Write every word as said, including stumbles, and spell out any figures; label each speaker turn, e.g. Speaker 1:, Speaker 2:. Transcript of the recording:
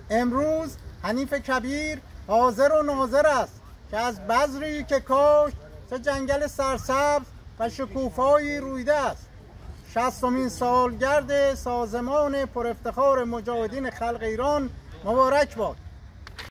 Speaker 1: امروز حنیف کبیر حاضر و ناظر است که از بذری که کاشت چه جنگل سرسبز و شکوفایی رویده است. شصتمین سالگرد سازمان پر افتخار مجاهدین خلق ایران مبارک باد.